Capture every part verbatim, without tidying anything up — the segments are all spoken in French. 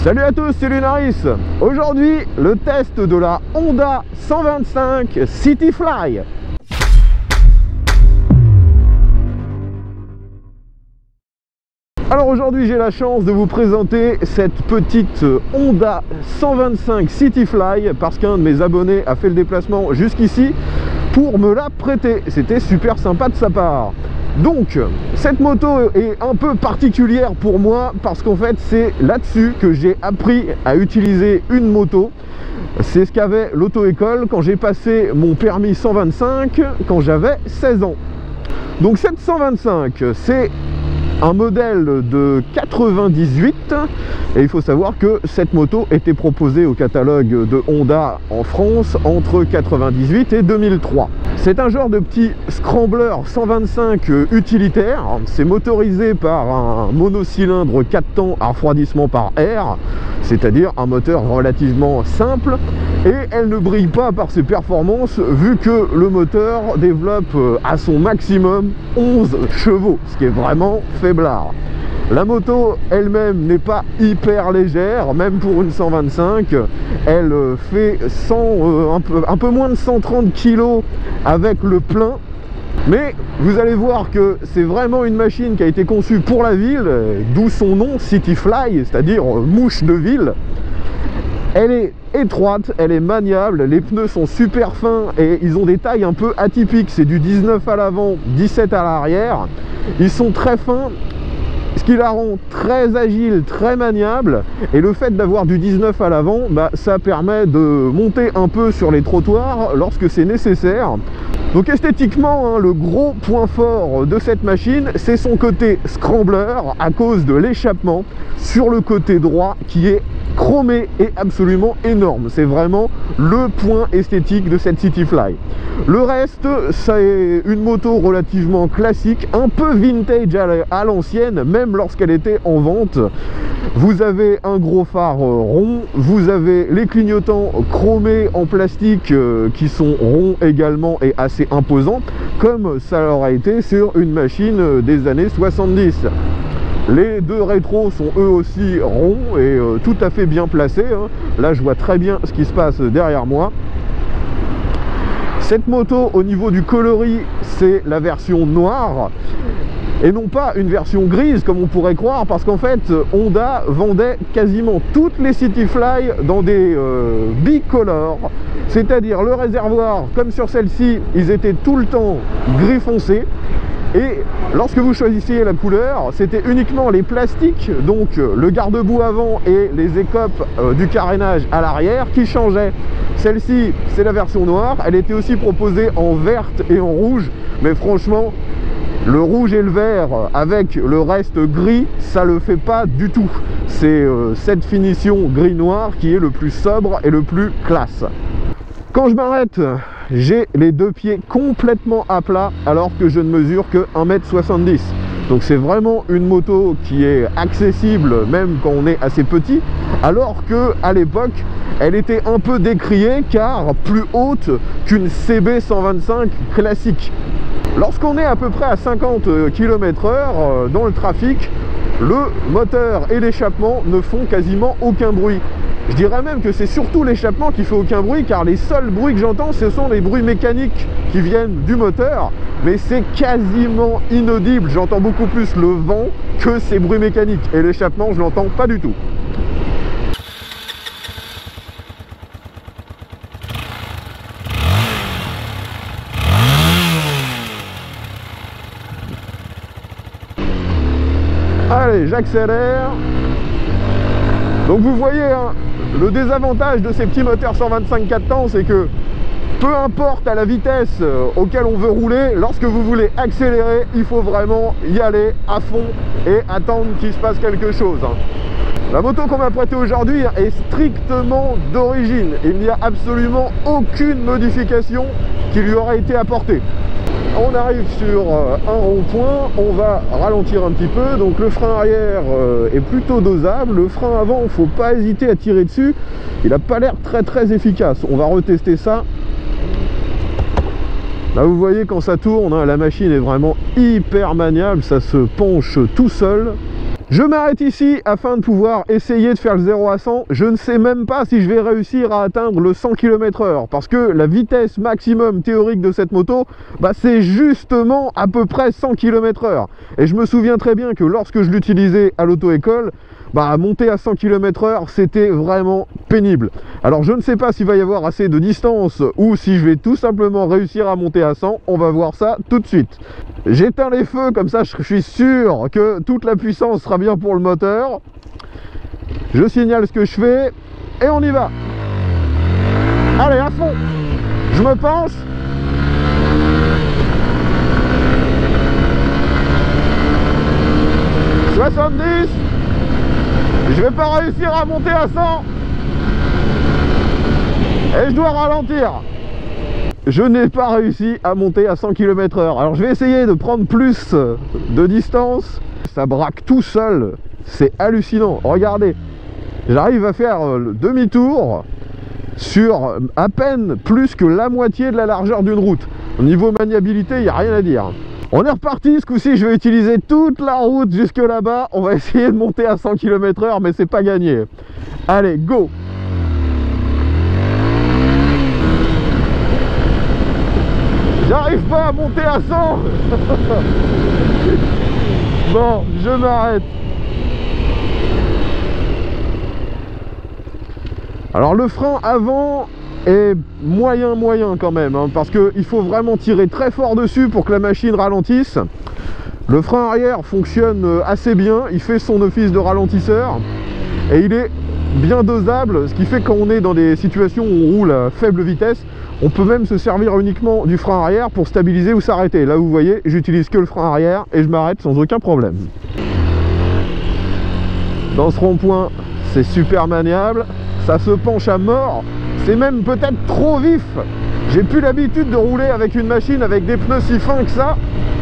Salut à tous, c'est Lunaris. Aujourd'hui, le test de la Honda cent vingt-cinq Cityfly. Alors aujourd'hui, j'ai la chance de vous présenter cette petite Honda cent vingt-cinq Cityfly parce qu'un de mes abonnés a fait le déplacement jusqu'ici pour me la prêter. C'était super sympa de sa part. Donc, cette moto est un peu particulière pour moi parce qu'en fait, c'est là-dessus que j'ai appris à utiliser une moto. C'est ce qu'avait l'auto-école quand j'ai passé mon permis cent vingt-cinq quand j'avais seize ans. Donc cette cent vingt-cinq, c'est un modèle de quatre-vingt-dix-huit et il faut savoir que cette moto était proposée au catalogue de Honda en France entre quatre-vingt-dix-huit et deux mille trois. C'est un genre de petit scrambler cent vingt-cinq utilitaire. C'est motorisé par un monocylindre quatre temps à refroidissement par air, c'est-à-dire un moteur relativement simple, et elle ne brille pas par ses performances vu que le moteur développe à son maximum onze chevaux, ce qui est vraiment faiblard. La moto elle-même n'est pas hyper légère, même pour une cent vingt-cinq. Elle fait cent, euh, un, peu, un peu moins de cent trente kilos avec le plein. Mais vous allez voir que c'est vraiment une machine qui a été conçue pour la ville, d'où son nom Cityfly, c'est-à-dire mouche de ville. Elle est étroite, elle est maniable, les pneus sont super fins et ils ont des tailles un peu atypiques. C'est du dix-neuf à l'avant, dix-sept à l'arrière. Ils sont très fins, ce qui la rend très agile, très maniable. Et le fait d'avoir du dix-neuf à l'avant, bah, ça permet de monter un peu sur les trottoirs lorsque c'est nécessaire. Donc esthétiquement, hein, le gros point fort de cette machine, c'est son côté scrambler à cause de l'échappement sur le côté droit qui est chromé et absolument énorme. C'est vraiment le point esthétique de cette Cityfly. Le reste, c'est une moto relativement classique, un peu vintage à l'ancienne, même lorsqu'elle était en vente. Vous avez un gros phare rond, vous avez les clignotants chromés en plastique qui sont ronds également et assez imposants, comme ça aurait été sur une machine des années soixante-dix. Les deux rétros sont eux aussi ronds et euh, tout à fait bien placés, hein. Là je vois très bien ce qui se passe derrière moi. Cette moto, au niveau du coloris, c'est la version noire et non pas une version grise comme on pourrait croire, parce qu'en fait Honda vendait quasiment toutes les Cityfly dans des euh, bicolores, c'est-à-dire le réservoir comme sur celle-ci, ils étaient tout le temps gris foncé. Et lorsque vous choisissiez la couleur, c'était uniquement les plastiques, donc le garde-boue avant et les écopes euh, du carénage à l'arrière qui changeaient. Celle-ci, c'est la version noire. Elle était aussi proposée en verte et en rouge, mais franchement, le rouge et le vert avec le reste gris, ça le fait pas du tout. C'est euh, cette finition gris-noir qui est le plus sobre et le plus classe. Quand je m'arrête, j'ai les deux pieds complètement à plat alors que je ne mesure que un mètre soixante-dix. Donc c'est vraiment une moto qui est accessible même quand on est assez petit, alors que à l'époque elle était un peu décriée car plus haute qu'une C B cent vingt-cinq classique. Lorsqu'on est à peu près à cinquante kilomètres heure dans le trafic, le moteur et l'échappement ne font quasiment aucun bruit. Je dirais même que c'est surtout l'échappement qui fait aucun bruit, car les seuls bruits que j'entends, ce sont les bruits mécaniques qui viennent du moteur, mais c'est quasiment inaudible. J'entends beaucoup plus le vent que ces bruits mécaniques, et l'échappement, je l'entends pas du tout. Allez, j'accélère. Donc vous voyez, hein, le désavantage de ces petits moteurs cent vingt-cinq quatre temps, c'est que peu importe à la vitesse auquel on veut rouler, lorsque vous voulez accélérer, il faut vraiment y aller à fond et attendre qu'il se passe quelque chose. La moto qu'on m'a prêtée aujourd'hui est strictement d'origine. Il n'y a absolument aucune modification qui lui aura été apportée. On arrive sur un rond-point, on va ralentir un petit peu, donc le frein arrière est plutôt dosable, le frein avant, il ne faut pas hésiter à tirer dessus, il n'a pas l'air très très efficace. On va retester ça. Là vous voyez quand ça tourne, hein, la machine est vraiment hyper maniable, ça se penche tout seul. Je m'arrête ici afin de pouvoir essayer de faire le zéro à cent. Je ne sais même pas si je vais réussir à atteindre le cent kilomètres heure parce que la vitesse maximum théorique de cette moto, bah, c'est justement à peu près cent kilomètres heure. Et je me souviens très bien que lorsque je l'utilisais à l'auto-école, bah, monter à cent kilomètres heure, c'était vraiment pénible. Alors je ne sais pas s'il va y avoir assez de distance ou si je vais tout simplement réussir à monter à cent. On va voir ça tout de suite. J'éteins les feux, comme ça je suis sûr que toute la puissance sera bien pour le moteur. Je signale ce que je fais et on y va. Allez, à fond. Je me penche. soixante-dix. Je vais pas réussir à monter à cent. Et je dois ralentir. Je n'ai pas réussi à monter à cent kilomètres heure. Alors je vais essayer de prendre plus de distance. Ça braque tout seul. C'est hallucinant. Regardez. J'arrive à faire le demi-tour sur à peine plus que la moitié de la largeur d'une route. Au niveau maniabilité, il n'y a rien à dire. On est reparti. Ce coup-ci, je vais utiliser toute la route jusque là-bas. On va essayer de monter à cent kilomètres heure, mais c'est pas gagné. Allez, go! J'arrive pas à monter à cent. Bon, je m'arrête. Alors le frein avant est moyen moyen quand même, hein, parce qu'il faut vraiment tirer très fort dessus pour que la machine ralentisse. Le frein arrière fonctionne assez bien, il fait son office de ralentisseur et il est bien dosable, ce qui fait que quand on est dans des situations où on roule à faible vitesse, on peut même se servir uniquement du frein arrière pour stabiliser ou s'arrêter. Là vous voyez, j'utilise que le frein arrière et je m'arrête sans aucun problème. Dans ce rond-point, c'est super maniable, ça se penche à mort, c'est même peut-être trop vif. J'ai plus l'habitude de rouler avec une machine avec des pneus si fins que ça.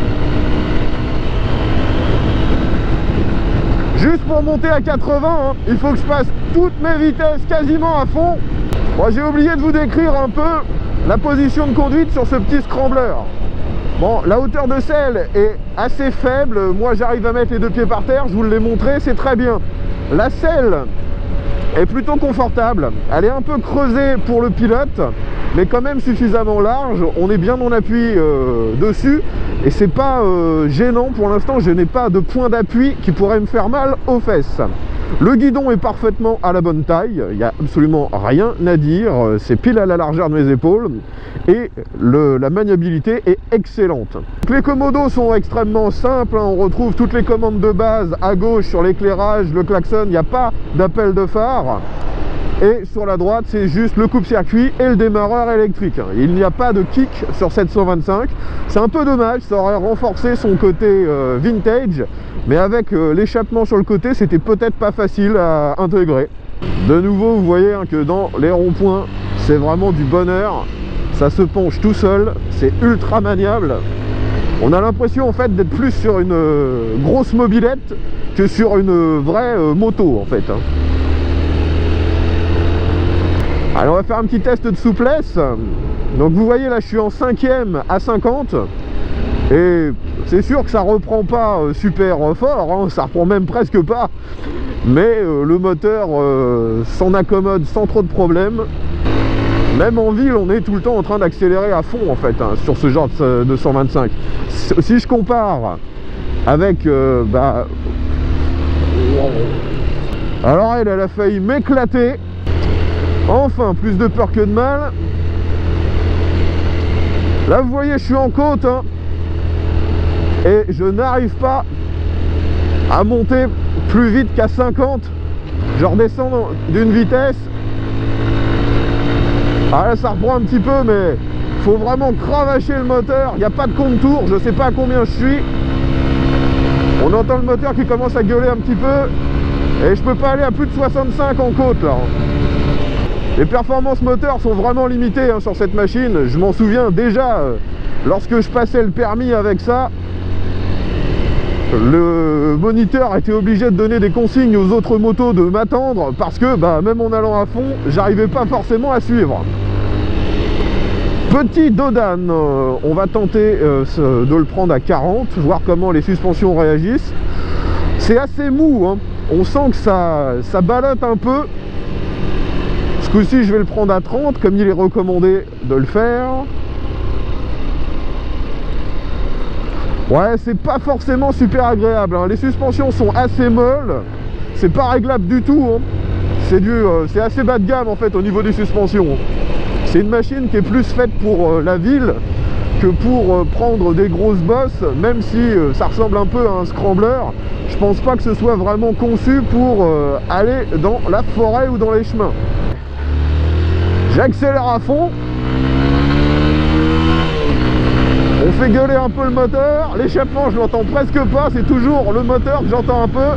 Juste pour monter à quatre-vingts, hein, il faut que je passe toutes mes vitesses quasiment à fond. Bon, j'ai oublié de vous décrire un peu la position de conduite sur ce petit scrambler. Bon, la hauteur de selle est assez faible. Moi, j'arrive à mettre les deux pieds par terre. Je vous l'ai montré, c'est très bien. La selle est plutôt confortable. Elle est un peu creusée pour le pilote, mais quand même suffisamment large. On est bien en appui euh, dessus et c'est pas euh, gênant. Pour l'instant, je n'ai pas de point d'appui qui pourrait me faire mal aux fesses. Le guidon est parfaitement à la bonne taille, il n'y a absolument rien à dire, c'est pile à la largeur de mes épaules et le, la maniabilité est excellente. Les commodos sont extrêmement simples, hein, on retrouve toutes les commandes de base à gauche sur l'éclairage, le klaxon, il n'y a pas d'appel de phare. Et sur la droite, c'est juste le coupe-circuit et le démarreur électrique. Il n'y a pas de kick sur cette cent vingt-cinq. C'est un peu dommage, ça aurait renforcé son côté euh, vintage. Mais avec euh, l'échappement sur le côté, c'était peut-être pas facile à intégrer. De nouveau, vous voyez hein, que dans les ronds-points, c'est vraiment du bonheur. Ça se penche tout seul, c'est ultra maniable. On a l'impression en fait d'être plus sur une euh, grosse mobilette que sur une euh, vraie euh, moto en fait. Hein. Alors on va faire un petit test de souplesse. Donc vous voyez là je suis en cinquième à cinquante et c'est sûr que ça reprend pas super fort, hein, ça reprend même presque pas, mais euh, le moteur euh, s'en accommode sans trop de problèmes. Même en ville on est tout le temps en train d'accélérer à fond en fait hein, sur ce genre de, de cent vingt-cinq. Si je compare avec euh, bah... alors elle, elle a failli m'éclater. Enfin, plus de peur que de mal. Là, vous voyez, je suis en côte. Hein, et je n'arrive pas à monter plus vite qu'à cinquante. Je redescends d'une vitesse. Ah là, ça reprend un petit peu, mais il faut vraiment cravacher le moteur. Il n'y a pas de compte-tour. Je ne sais pas à combien je suis. On entend le moteur qui commence à gueuler un petit peu. Et je peux pas aller à plus de soixante-cinq en côte, là. Les performances moteurs sont vraiment limitées hein, sur cette machine. Je m'en souviens déjà, euh, lorsque je passais le permis avec ça, le moniteur était obligé de donner des consignes aux autres motos de m'attendre parce que bah, même en allant à fond, j'arrivais pas forcément à suivre. Petit Dodan, euh, on va tenter euh, de le prendre à quarante, voir comment les suspensions réagissent. C'est assez mou, hein. On sent que ça, ça ballotte un peu. Ce coup-ci, je vais le prendre à trente, comme il est recommandé de le faire. Ouais, c'est pas forcément super agréable, hein. Les suspensions sont assez molles. C'est pas réglable du tout, hein. C'est du, euh, c'est assez bas de gamme en fait au niveau des suspensions. C'est une machine qui est plus faite pour euh, la ville que pour euh, prendre des grosses bosses, même si euh, ça ressemble un peu à un scrambler. Je pense pas que ce soit vraiment conçu pour euh, aller dans la forêt ou dans les chemins. J'accélère à fond. On fait gueuler un peu le moteur. L'échappement, je l'entends presque pas. C'est toujours le moteur que j'entends un peu.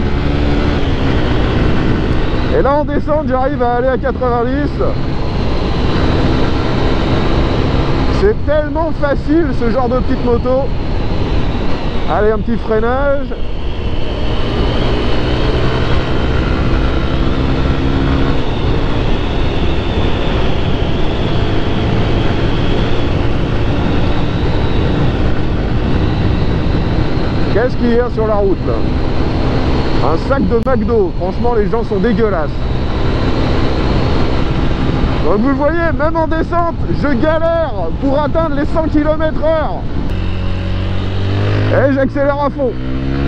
Et là, en descente, j'arrive à aller à quatre-vingt-dix. C'est tellement facile, ce genre de petite moto. Allez, un petit freinage. Qu'est-ce qu'il y a sur la route là? Un sac de McDo. Franchement, les gens sont dégueulasses. Donc vous le voyez, même en descente, je galère pour atteindre les cent kilomètres heure. Et j'accélère à fond.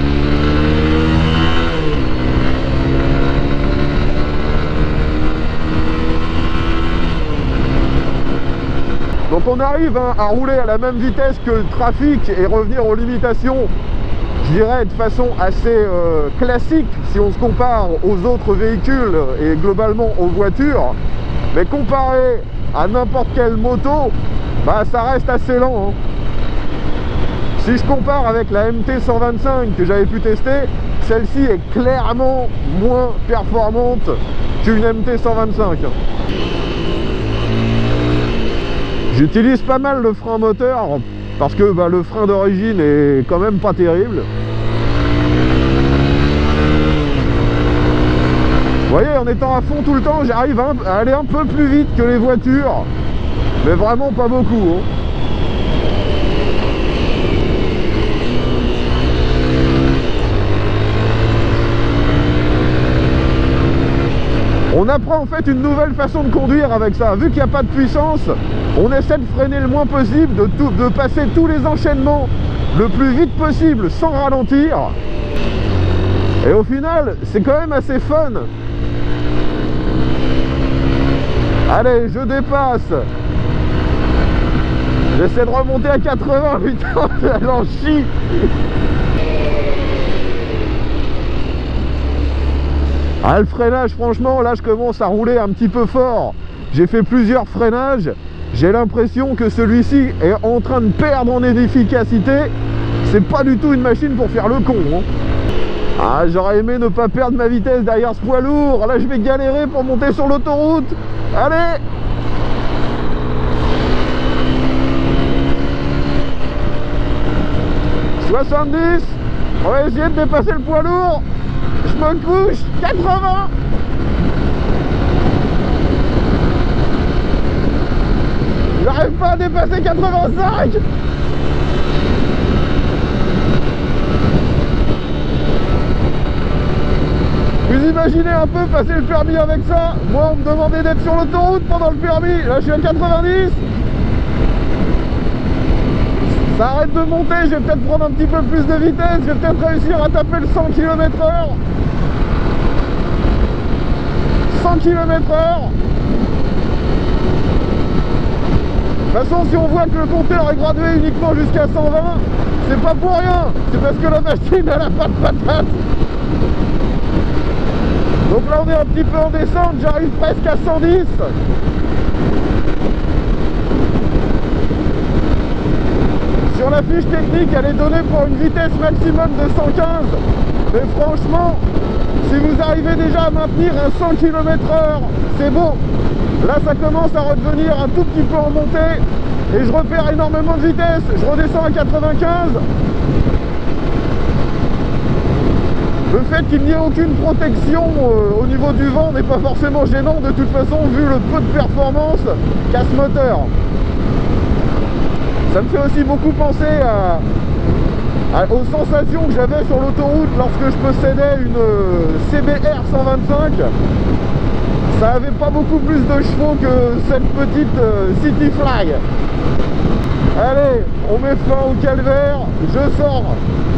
Donc on arrive hein, à rouler à la même vitesse que le trafic et revenir aux limitations, je dirais de façon assez euh, classique si on se compare aux autres véhicules et globalement aux voitures. Mais comparé à n'importe quelle moto, bah ça reste assez lent, hein. Si je compare avec la M T cent vingt-cinq que j'avais pu tester, celle-ci est clairement moins performante qu'une M T cent vingt-cinq. J'utilise pas mal le frein moteur parce que bah, le frein d'origine est quand même pas terrible. Vous voyez, en étant à fond tout le temps, j'arrive à aller un peu plus vite que les voitures, mais vraiment pas beaucoup, hein. On apprend en fait une nouvelle façon de conduire avec ça. Vu qu'il n'y a pas de puissance, on essaie de freiner le moins possible, de, tout, de passer tous les enchaînements le plus vite possible sans ralentir. Et au final, c'est quand même assez fun. Allez, je dépasse. J'essaie de remonter à quatre-vingts, putain, elle en chie. Ah, le freinage, franchement, là je commence à rouler un petit peu fort. J'ai fait plusieurs freinages. J'ai l'impression que celui-ci est en train de perdre en efficacité. C'est pas du tout une machine pour faire le con, hein. Ah, j'aurais aimé ne pas perdre ma vitesse derrière ce poids lourd. Là je vais galérer pour monter sur l'autoroute. Allez! soixante-dix. On va essayer de dépasser le poids lourd. Je me couche. quatre-vingts. J'arrive pas à dépasser quatre-vingt-cinq. Vous imaginez un peu passer le permis avec ça? Moi on me demandait d'être sur l'autoroute pendant le permis. Là je suis à quatre-vingt-dix. Ça arrête de monter, je vais peut-être prendre un petit peu plus de vitesse. Je vais peut-être réussir à taper le cent kilomètres heure. cent kilomètres heure. De toute façon, si on voit que le compteur est gradué uniquement jusqu'à cent vingt, c'est pas pour rien. C'est parce que la machine elle a pas de patate. Donc là on est un petit peu en descente, j'arrive presque à cent dix. Sur la fiche technique, elle est donnée pour une vitesse maximum de cent quinze. Mais franchement, si vous arrivez déjà à maintenir un cent kilomètres heure, c'est beau. Là ça commence à redevenir un tout petit peu en montée et je repère énormément de vitesse. Je redescends à quatre-vingt-quinze. Le fait qu'il n'y ait aucune protection euh, au niveau du vent n'est pas forcément gênant de toute façon vu le peu de performance qu'a ce moteur. Ça me fait aussi beaucoup penser à, aux sensations que j'avais sur l'autoroute lorsque je possédais une C B R cent vingt-cinq, ça avait pas beaucoup plus de chevaux que cette petite City Fly. Allez, on met fin au calvaire, je sors.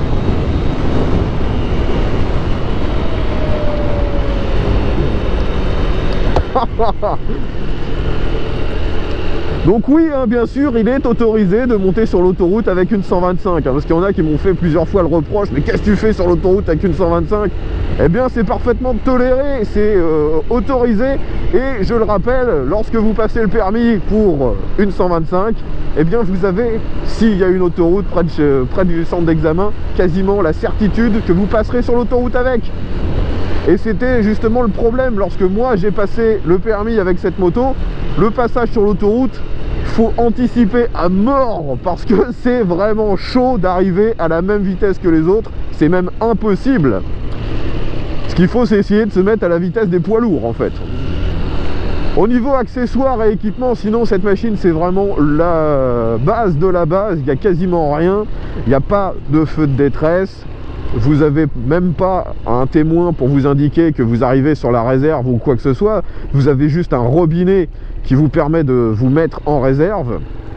Donc oui, hein, bien sûr, il est autorisé de monter sur l'autoroute avec une cent vingt-cinq, hein, parce qu'il y en a qui m'ont fait plusieurs fois le reproche, mais qu'est-ce que tu fais sur l'autoroute avec une cent vingt-cinq? Eh bien, c'est parfaitement toléré, c'est euh, autorisé, et je le rappelle, lorsque vous passez le permis pour une cent vingt-cinq, eh bien, vous avez, s'il y a une autoroute près, de, près du centre d'examen, quasiment la certitude que vous passerez sur l'autoroute avec. Et c'était justement le problème lorsque moi j'ai passé le permis avec cette moto. Le passage sur l'autoroute, il faut anticiper à mort parce que c'est vraiment chaud d'arriver à la même vitesse que les autres. C'est même impossible. Ce qu'il faut, c'est essayer de se mettre à la vitesse des poids lourds en fait. Au niveau accessoires et équipements, sinon cette machine c'est vraiment la base de la base. Il n'y a quasiment rien. Il n'y a pas de feu de détresse. Vous n'avez même pas un témoin pour vous indiquer que vous arrivez sur la réserve ou quoi que ce soit. Vous avez juste un robinet qui vous permet de vous mettre en réserve.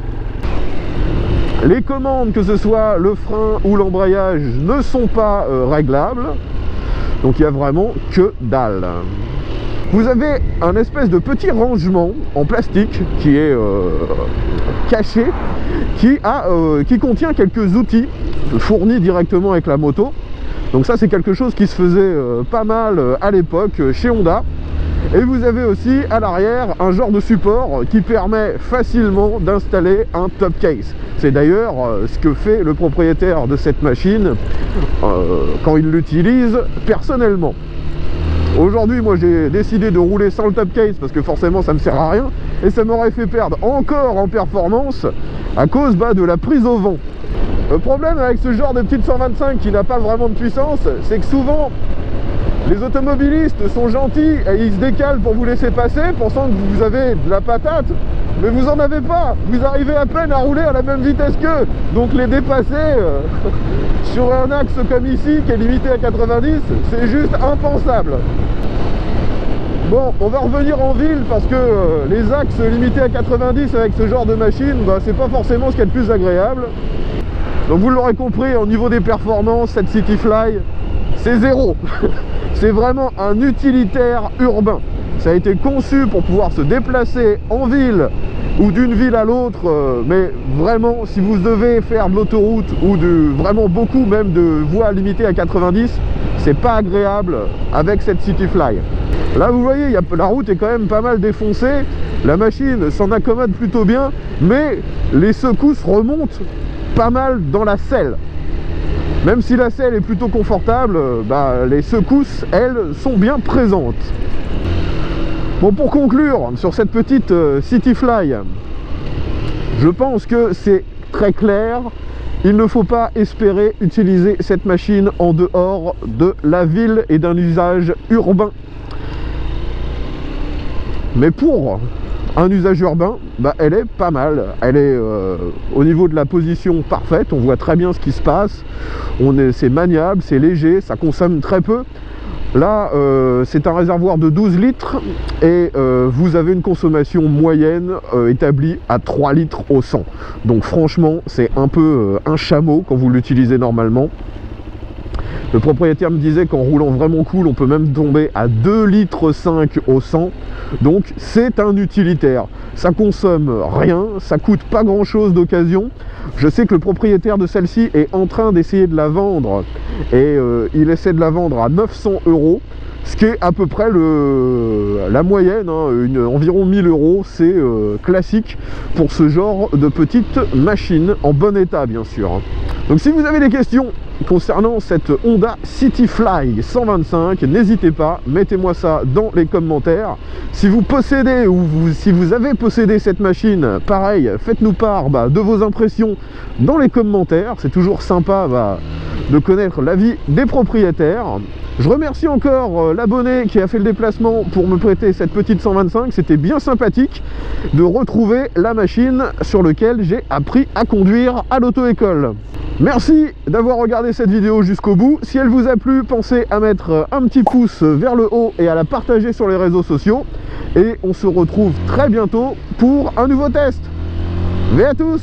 Les commandes, que ce soit le frein ou l'embrayage, ne sont pas euh, réglables. Donc il n'y a vraiment que dalle. Vous avez un espèce de petit rangement en plastique qui est euh, caché, qui, a, euh, qui contient quelques outils fournis directement avec la moto. Donc ça c'est quelque chose qui se faisait euh, pas mal euh, à l'époque euh, chez Honda. Et vous avez aussi à l'arrière un genre de support qui permet facilement d'installer un top case. C'est d'ailleurs euh, ce que fait le propriétaire de cette machine euh, quand il l'utilise personnellement. Aujourd'hui, moi j'ai décidé de rouler sans le top case parce que forcément ça ne me sert à rien et ça m'aurait fait perdre encore en performance à cause bah, de la prise au vent. Le problème avec ce genre de petite cent vingt-cinq qui n'a pas vraiment de puissance, c'est que souvent les automobilistes sont gentils et ils se décalent pour vous laisser passer, pensant que vous avez de la patate, mais vous en avez pas. Vous arrivez à peine à rouler à la même vitesse qu'eux. Donc les dépasser euh, sur un axe comme ici, qui est limité à quatre-vingt-dix, c'est juste impensable. Bon, on va revenir en ville parce que euh, les axes limités à quatre-vingt-dix avec ce genre de machine, bah, c'est pas forcément ce qu'il y a de plus agréable. Donc vous l'aurez compris, au niveau des performances, cette City Fly, c'est zéro. C'est vraiment un utilitaire urbain. Ça a été conçu pour pouvoir se déplacer en ville ou d'une ville à l'autre, euh, mais vraiment, si vous devez faire de l'autoroute ou de vraiment beaucoup même de voies limitées à quatre-vingt-dix, c'est pas agréable avec cette City Fly. Là, vous voyez, y a, la route est quand même pas mal défoncée. La machine s'en accommode plutôt bien, mais les secousses remontent pas mal dans la selle. Même si la selle est plutôt confortable, bah, les secousses, elles, sont bien présentes. Bon, pour conclure sur cette petite euh, City Fly, je pense que c'est très clair. Il ne faut pas espérer utiliser cette machine en dehors de la ville et d'un usage urbain. Mais pour un usage urbain, bah, elle est pas mal. Elle est euh, au niveau de la position parfaite. On voit très bien ce qui se passe. On est, c'est maniable, c'est léger, ça consomme très peu. Là, euh, c'est un réservoir de douze litres et euh, vous avez une consommation moyenne euh, établie à trois litres au cent. Donc franchement, c'est un peu euh, un chameau quand vous l'utilisez normalement. Le propriétaire me disait qu'en roulant vraiment cool, on peut même tomber à deux litres cinq au cent. Donc c'est un utilitaire. Ça consomme rien, ça coûte pas grand chose d'occasion. Je sais que le propriétaire de celle-ci est en train d'essayer de la vendre et euh, il essaie de la vendre à neuf cents euros. Ce qui est à peu près le, la moyenne, hein, une, environ mille euros, c'est euh, classique pour ce genre de petite machine, en bon état bien sûr. Donc si vous avez des questions concernant cette Honda City Fly cent vingt-cinq, n'hésitez pas, mettez-moi ça dans les commentaires. Si vous possédez ou vous, si vous avez possédé cette machine, pareil, faites-nous part bah, de vos impressions dans les commentaires. C'est toujours sympa bah, de connaître l'avis des propriétaires. Je remercie encore euh, l'abonné qui a fait le déplacement pour me prêter cette petite cent vingt-cinq. C'était bien sympathique de retrouver la machine sur laquelle j'ai appris à conduire à l'auto-école. Merci d'avoir regardé cette vidéo jusqu'au bout. Si elle vous a plu, pensez à mettre un petit pouce vers le haut et à la partager sur les réseaux sociaux. Et on se retrouve très bientôt pour un nouveau test. V à tous!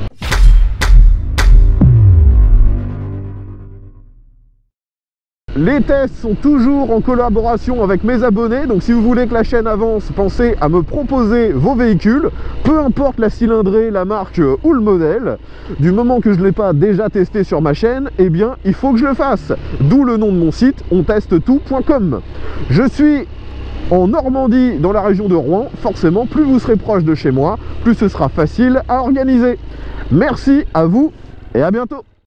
Les tests sont toujours en collaboration avec mes abonnés, donc si vous voulez que la chaîne avance, pensez à me proposer vos véhicules, peu importe la cylindrée, la marque ou le modèle. Du moment que je ne l'ai pas déjà testé sur ma chaîne, eh bien il faut que je le fasse. D'où le nom de mon site, on teste tout point com. Je suis en Normandie, dans la région de Rouen. Forcément, plus vous serez proche de chez moi, plus ce sera facile à organiser. Merci à vous et à bientôt.